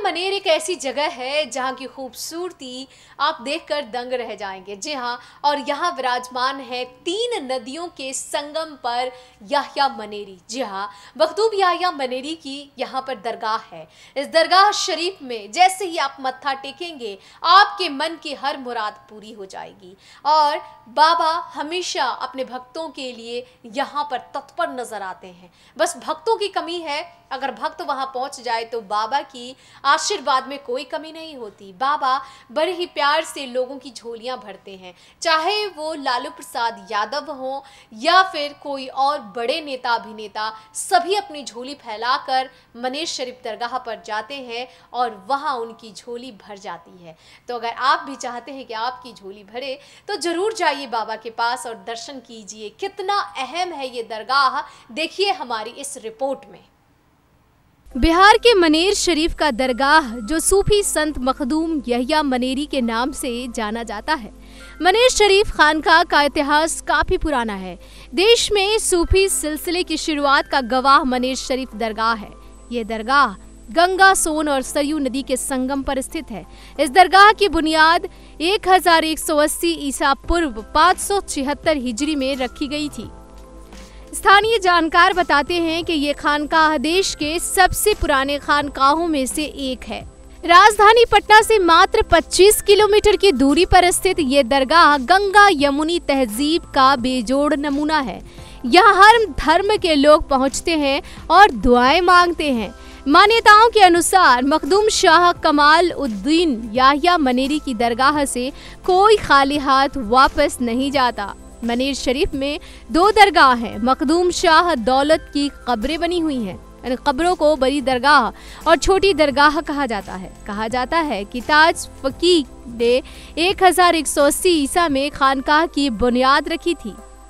मनेर एक ऐसी जगह है जहाँ की खूबसूरती आप देखकर दंग रह जाएंगे। जी हाँ, और यहाँ विराजमान है 3 नदियों के संगम पर याह्या मनेरी। जी हाँ, मखदूम याह्या मनेरी की यहाँ पर दरगाह है। इस दरगाह शरीफ में जैसे ही आप मत्था टेकेंगे आपके मन की हर मुराद पूरी हो जाएगी और बाबा हमेशा अपने भक्तों के लिए यहाँ पर तत्पर नजर आते हैं। बस भक्तों की कमी है, अगर भक्त वहां पहुंच जाए तो बाबा की आशीर्वाद में कोई कमी नहीं होती। बाबा बड़े ही प्यार से लोगों की झोलियां भरते हैं, चाहे वो लालू प्रसाद यादव हो या फिर कोई और बड़े नेता अभिनेता, सभी अपनी झोली फैलाकर मनेर शरीफ दरगाह पर जाते हैं और वहां उनकी झोली भर जाती है। तो अगर आप भी चाहते हैं कि आपकी झोली भरे तो जरूर जाइए बाबा के पास और दर्शन कीजिए। कितना अहम है ये दरगाह, देखिए हमारी इस रिपोर्ट में। बिहार के मनेर शरीफ का दरगाह जो सूफी संत मखदूम याह्या मनेरी के नाम से जाना जाता है। मनेर शरीफ खानकाह का इतिहास काफी पुराना है। देश में सूफी सिलसिले की शुरुआत का गवाह मनेर शरीफ दरगाह है। ये दरगाह गंगा, सोन और सरयू नदी के संगम पर स्थित है। इस दरगाह की बुनियाद 1180 ईसा पूर्व 576 हिजरी में रखी गई थी। स्थानीय जानकार बताते हैं कि ये खानकाह देश के सबसे पुराने खानकाहों में से एक है। राजधानी पटना से मात्र 25 किलोमीटर की दूरी पर स्थित ये दरगाह गंगा यमुनी तहजीब का बेजोड़ नमूना है। यहाँ हर धर्म के लोग पहुँचते हैं और दुआएं मांगते हैं। मान्यताओं के अनुसार मखदूम शाह कमाल उद्दीन याह्या मनेरी की दरगाह से कोई खाली हाथ वापस नहीं जाता। मनेर शरीफ में 2 दरगाह हैं। मखदूम शाह दौलत की कब्रें बनी हुई हैं। इन कब्रों को बड़ी दरगाह और छोटी दरगाह कहा जाता है कि ताज फकीह ने 1180 ईसा में खानकाह की बुनियाद रखी थी।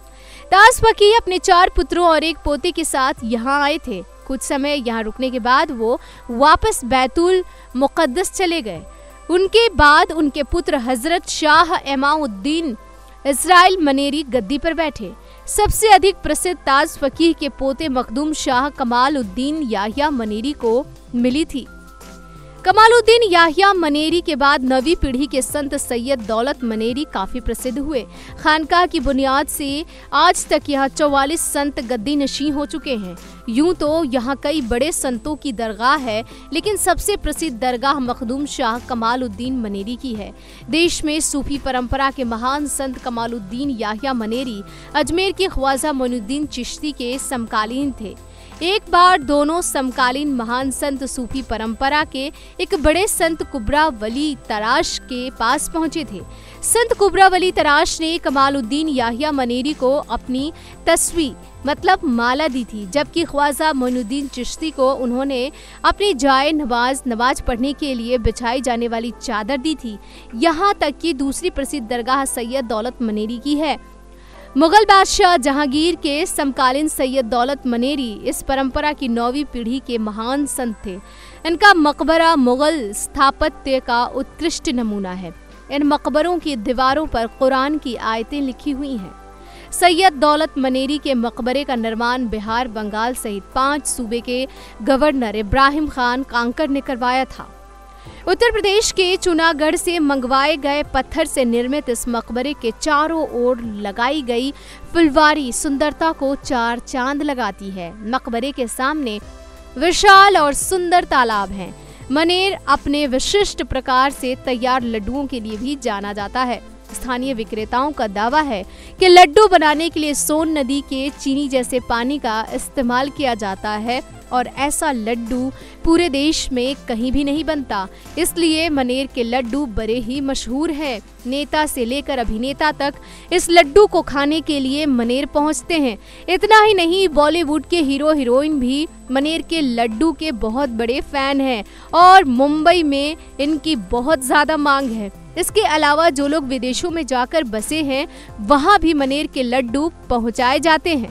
ताज फकीह अपने 4 पुत्रों और 1 पोते के साथ यहाँ आए थे। कुछ समय यहाँ रुकने के बाद वो वापस बैतुल मुक़द्दस चले गए। उनके बाद उनके पुत्र हजरत शाह इमामुद्दीन इस्राइल मनेरी गद्दी पर बैठे। सबसे अधिक प्रसिद्ध ताज फकीह के पोते मखदूम शाह कमाल उद्दीन याह्या मनेरी को मिली थी। कमालुद्दीन याह्या मनेरी के बाद 9वीं पीढ़ी के संत सैयद दौलत मनेरी काफी प्रसिद्ध हुए। खानकाह की बुनियाद से आज तक यहाँ 44 संत गद्दी नशीं हो चुके हैं। यूं तो यहाँ कई बड़े संतों की दरगाह है, लेकिन सबसे प्रसिद्ध दरगाह मखदूम शाह कमालुद्दीन मनेरी की है। देश में सूफी परंपरा के महान संत कमालुद्दीन याह्या मनेरी अजमेर के ख्वाजा मोइनुद्दीन चिश्ती के समकालीन थे। एक बार दोनों समकालीन महान संत सूफी परंपरा के एक बड़े संत कुबरा वली तराश के पास पहुंचे थे। संत कुबरा वली तराश ने कमालुद्दीन याह्या मनेरी को अपनी तस्वी मतलब माला दी थी, जबकि ख्वाजा मोइनुद्दीन चिश्ती को उन्होंने अपनी जाए नमाज पढ़ने के लिए बिछाई जाने वाली चादर दी थी। यहाँ तक कि दूसरी प्रसिद्ध दरगाह सैयद दौलत मनेरी की है। मुगल बादशाह जहांगीर के समकालीन सैयद दौलत मनेरी इस परंपरा की 9वीं पीढ़ी के महान संत थे। इनका मकबरा मुगल स्थापत्य का उत्कृष्ट नमूना है। इन मकबरों की दीवारों पर कुरान की आयतें लिखी हुई हैं। सैयद दौलत मनेरी के मकबरे का निर्माण बिहार, बंगाल सहित 5 सूबे के गवर्नर इब्राहिम खान कांकर ने करवाया था। उत्तर प्रदेश के चुनागढ़ से मंगवाए गए पत्थर से निर्मित इस मकबरे के चारों ओर लगाई गई फुलवारी सुंदरता को 4 चांद लगाती है। मकबरे के सामने विशाल और सुंदर तालाब हैं। मनेर अपने विशिष्ट प्रकार से तैयार लड्डुओं के लिए भी जाना जाता है। स्थानीय विक्रेताओं का दावा है कि लड्डू बनाने के लिए सोन नदी के चीनी जैसे पानी का इस्तेमाल किया जाता है और ऐसा लड्डू पूरे देश में कहीं भी नहीं बनता। इसलिए मनेर के लड्डू बड़े ही मशहूर हैं। नेता से लेकर अभिनेता तक इस लड्डू को खाने के लिए मनेर पहुंचते हैं। इतना ही नहीं, बॉलीवुड के हीरो हीरोइन भी मनेर के लड्डू के बहुत बड़े फैन हैं और मुंबई में इनकी बहुत ज्यादा मांग है। इसके अलावा जो लोग विदेशों में जाकर बसे हैं, वहां भी मनेर के लड्डू पहुंचाए जाते हैं।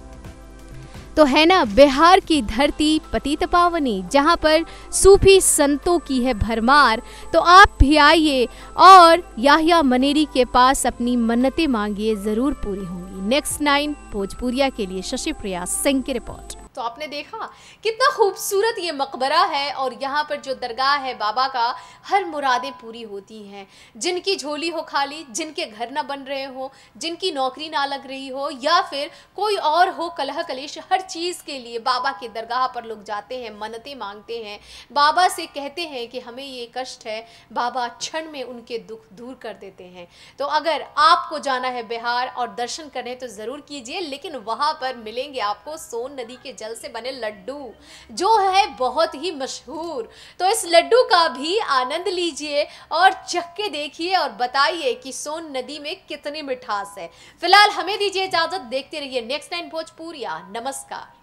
तो है ना बिहार की धरती पतित पावनी, जहाँ पर सूफी संतों की है भरमार। तो आप भी आइए और याह्या मनेरी के पास अपनी मन्नतें मांगिए, जरूर पूरी होंगी। नेक्स्ट 9 भोजपुरिया के लिए शशि प्रिया सिंह की रिपोर्ट। तो आपने देखा कितना खूबसूरत ये मकबरा है और यहाँ पर जो दरगाह है बाबा का, हर मुरादें पूरी होती हैं। जिनकी झोली हो खाली, जिनके घर ना बन रहे हो, जिनकी नौकरी ना लग रही हो, या फिर कोई और हो कलह कलेश, हर चीज़ के लिए बाबा की दरगाह पर लोग जाते हैं, मन्नतें मांगते हैं, बाबा से कहते हैं कि हमें ये कष्ट है, बाबा क्षण में उनके दुख दूर कर देते हैं। तो अगर आपको जाना है बिहार और दर्शन करने तो ज़रूर कीजिए, लेकिन वहाँ पर मिलेंगे आपको सोन नदी के जल से बने लड्डू, जो है बहुत ही मशहूर। तो इस लड्डू का भी आनंद लीजिए और चख के देखिए और बताइए कि सोन नदी में कितनी मिठास है। फिलहाल हमें दीजिए इजाजत, देखते रहिए नेक्स्ट 9 भोजपुरिया। नमस्कार।